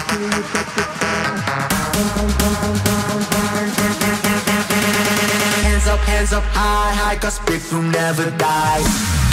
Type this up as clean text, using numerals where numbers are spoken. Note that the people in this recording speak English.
Hands up high, high, 'cause big room never dies.